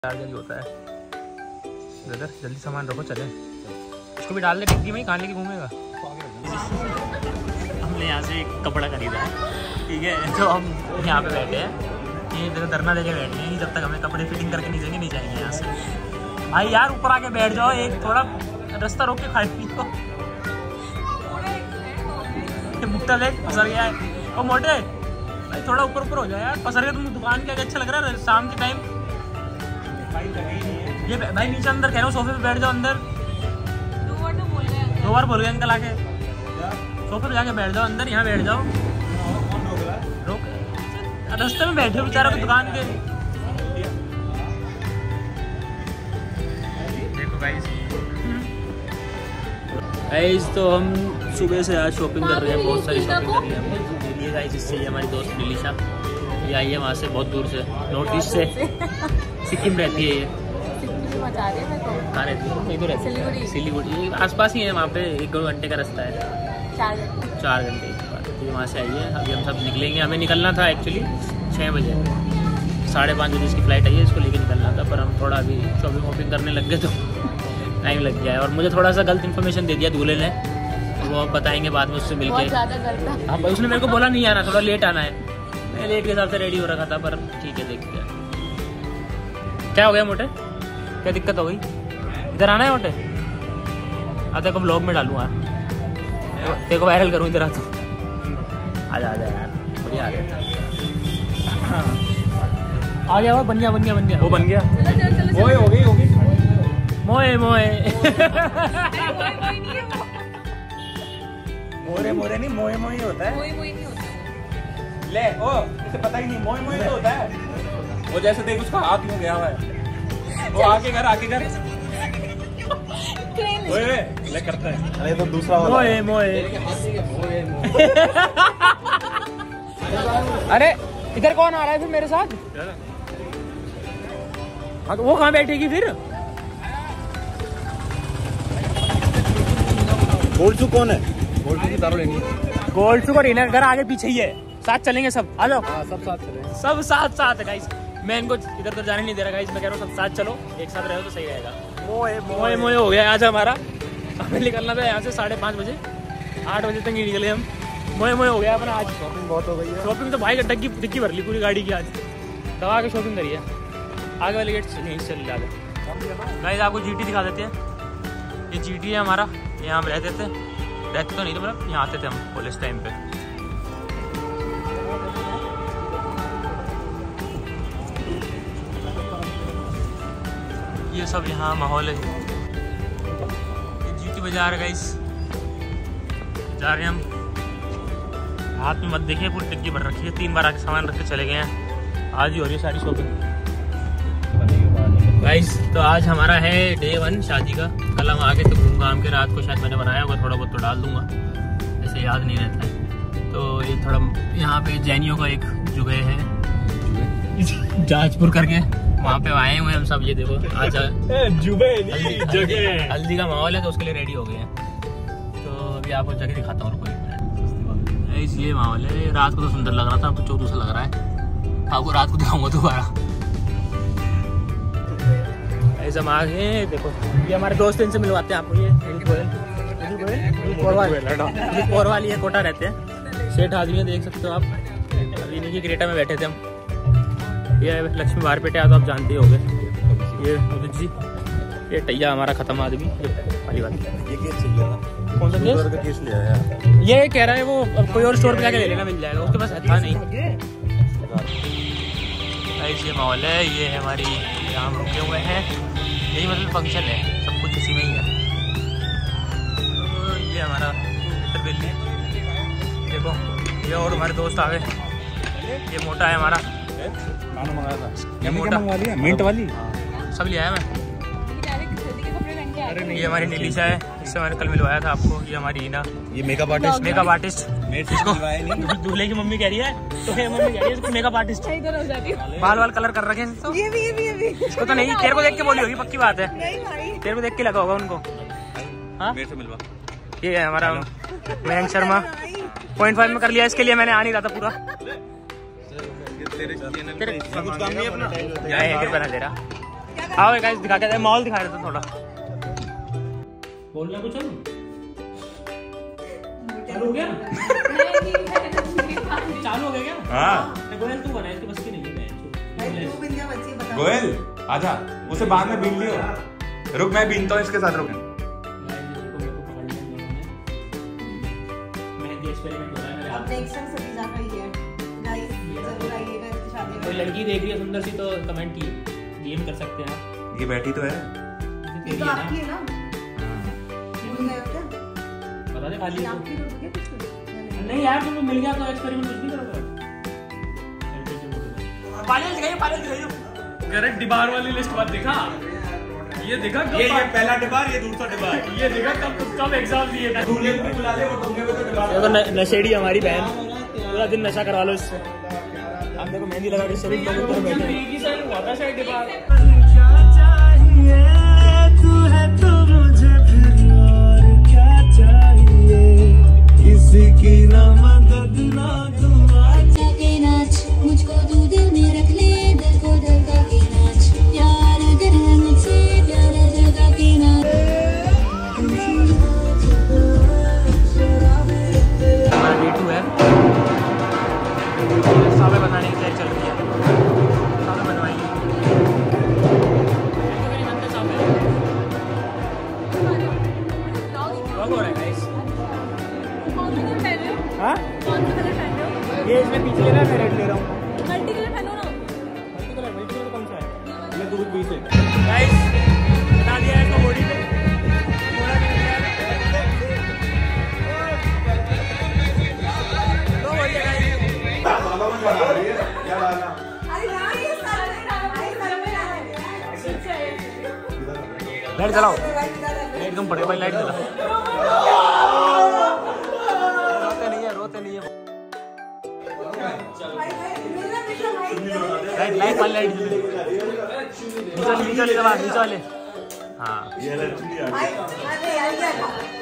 आगे ही होता है। ब्रदर जल्दी सामान रखो, चले। इसको भी डाल दे डिग्गी में, कहाँ लेके घूमेगा। हमने यहाँ से एक कपड़ा खरीदा है, ठीक है, तो हम यहाँ पे बैठे हैं। ये धरना देके बैठे हैं, जब तक हमें कपड़े फिटिंग करके नहीं देंगे नहीं जाएंगे यहाँ से। भाई यार ऊपर आके बैठ जाओ, एक थोड़ा रास्ता रोक के खा लो। मुट्टा देख फंस गया है। ओ मोटे भाई थोड़ा ऊपर ऊपर हो जाए यार, फंस गया। तुम दुकान के आगे अच्छा लग रहा है शाम के टाइम। ये भाई नीचे अंदर कह रहा हूँ, सोफे पे बैठ जाओ अंदर। 2 बार बोल गए अंकल आके। सोफे पे जाके बैठ जाओ अंदर, यहाँ बैठ जाओ। रोक रास्ते में बैठे बेचारा को दुकान के। देखो गाइस तो हम सुबह से आज शॉपिंग कर रहे हैं, बहुत सारी शॉपिंग कर रही है हमने। ये गाइस इससे हमारी दोस्त नीलिशा, ये आई है वहाँ से बहुत दूर से, नॉर्थ ईस्ट से, सिक्किम रहती है ये। कहाँ रहती है? इधर सिलीगुड़ी आसपास ही है, वहाँ पे 1-2 घंटे का रास्ता है, 4 घंटे के बाद। तो वहाँ से आई है। अभी हम सब निकलेंगे, हमें निकलना था एक्चुअली 6 बजे, 5:30 बजे इसकी फ़्लाइट आई है, इसको लेके निकलना था। पर हम थोड़ा अभी शॉपिंग वॉपिंग करने लग गए तो टाइम लग गया है। और मुझे थोड़ा सा गलत इन्फॉर्मेशन दे दिया दूल्हे ने, वो अब बताएंगे बाद में उससे मिलके। हाँ भाई उसने मेरे को बोला नहीं आना, थोड़ा लेट आना है। मैं लेट के हिसाब से रेडी हो रखा था, पर ठीक है देखते हैं क्या हो गया। मोटे क्या दिक्कत हो गई? इधर आना है मोटे? तेरे को ब्लॉग में डालूंगा, तेरे को वायरल करूँ इधर। आ तो आजा यार, बढ़िया आ गया। आ गया वो, बन गया वो बन गया। मोए हो गई मोए मोरे नहीं, मोए होता है। ले ओ इसे पता ही नहीं, मोए तो होता है वो। जैसे देख उसका हाथ में गया हुआ है वो। आके घर ले करता है। अरे तो दूसरा वाला मोए अरे इधर कौन आ रहा है फिर मेरे साथ? हाँ तो वो कहाँ बैठेगी फिर? गोल्डसू कौन है? गोल्डसू की दारू लेंगे। गोल्डसू को रीना घर आगे पीछे ही है, साथ चलेंगे सब। आ जाओ। सब साथ चलेंगे, सब साथ है गाइस। मैं इनको इधर तो जाने नहीं दे रहा गाइस, मैं कह रहा हूँ सब साथ चलो, एक साथ रहो तो सही रहेगा। मोए हो गया आज हमारा। हमें निकलना था यहाँ से 5:30 बजे, 8 बजे तक ही निकले हम। मोए हो गया अपना आज। शॉपिंग बहुत हो गई है। शॉपिंग तो भाई डिक्की भर ली पूरी गाड़ी की आज, दबा के शॉपिंग करी है। आगे वाले गेट से नहीं चल जाते गाइस। आपको जीटी दिखा देते हैं, ये जीटी है हमारा। यहाँ हम रहते तो नहीं, तो मतलब यहाँ आते थे हम कॉलेज टाइम पे। ये सब यहाँ माहौल है। ये जीटी बाजार है गाइस, जा रहे हैं हम। हाथ में मत देखिए, पूरी टिक्की भर रखी है। 3 बार आके सामान रख के चले गए हैं। आज ही हो रही है सारी शॉपिंग गाइस। तो आज हमारा है डे 1 शादी का। कल हम आके तो घूम घाम के रात को शायद मैंने बनाया होगा, थोड़ा बहुत तो डाल दूंगा, ऐसे याद नहीं रहता है। तो ये थोड़ा यहाँ पे जैनियों का एक जगह है जाजपुर करके, वहाँ पे आए हुए हम सब। ये देखो आज हल्दी का माहौल है, तो उसके लिए रेडी हो गए हैं। तो अभी आपको जगह दिखाता हूँ, कोई ये माहौल है। रात को तो सुंदर लग रहा था, अब तो चौधू सा लग रहा है। आपको रात को दिखाऊंगा दोबारा। ऐसा हम आ गए, देखो ये हमारे दोस्त, इनसे मिलवाते हैं आपको। ये पोरवाल, ये कोटा रहते हैं, सेठ आदमी है, देख सकते हो आप। अभी इन्हीं की क्रेटा में बैठे थे हम। ये लक्ष्मी बारपेटे आ तो आप जानते ही होंगे। ये मुदुज जी, ये टैया हमारा खत्म आदमी वाली बात। ये केस चाहिए था। कौन सा केस लिया है? ये कह रहा है वो कोई और स्टोर पे जाके ले लेना, मिल जाएगा, उसके पास था नहीं। ये माहौल है, ये है हमारी, यहाँ हम रुके हुए हैं। यही मतलब फंक्शन है, सब कुछ इसी में ही है। तो ये हमारा बिल्ली देखो, ये और हमारे दोस्त आ गए। ये मोटा है हमारा, खाना मंगाया था। ये मोटा मिंट वाली सब लिया है मैं। ये हमारी नीलिशा है, इससे मैंने कल मिलवाया था आपको। ये हमारी हीना, ये मेकअप आर्टिस्ट। इसको दूल्हे की मम्मी कह रही है, तो मम्मी कह रही है इसको मेकअप आर्टिस्ट। बाल कलर कर रखे हैं तो। ये भी इसको तो नहीं, तेरे को देख के बोली होगी, पक्की बात है। तेरे को देख के लगा होगा उनको। हाँ मेरे से मिलवा। ये है हमारा मयंक शर्मा, 0.5 में कर लिया। इसके लिए मैंने आ नहीं रहा था पूरा। तेरे कुछ काम नहीं है अपना, बना दे रहा। आओ गाइस दिखा के मॉल दिखा रहे थे थोड़ा। बोलना कुछ हम चालू हो गया चालू हो गया क्या? हाँ गोयल तू बना इसके बस की नहीं है। गोयल आजा उसे बाद में बीन लियो। रुक मैं बीनता हूँ इसके साथ। रुक कोई लड़की देख रही है सुंदर सी तो कमेंट की डीएम कर सकते हैं। ये बैठी तो है तो आपकी है ना? बता दे खाली नहीं यार तुमको मिल गया तो एक्सपेरिमेंट कुछ भी करोगे। करेक्ट डिबार वाली लिस्ट मत दिखा। ये देखा ये पहला डिबार ये दूसरा डिबार ये देखा कब एग्जाम दिए थे। देखो नशेड़ी हमारी बहन पूरा दिन नशा करवा लो इससे। आप देखो मेहंदी लगा के सभी लोग ऊपर बैठे हैं। एक ही साइड हुआ था शायद डिबार। बनाने की तैयारी चल रही है। सामने बनवाएंगे। हो रहा है गाइस। हाँ? ये इसमें पीछे ले रहा है मैं रेड ले रहा हूँ। मल्टी कलर पहनो ना। मल्टी कलर कौन सा है? ये दूध बीच है। गाइस बता दिया है इसको बॉडी पे। लाइट जलाओ एकदम बड़े भाई लाइट जला। रोते नहीं है लाइट वाली लाइट नीचे वाले हाँ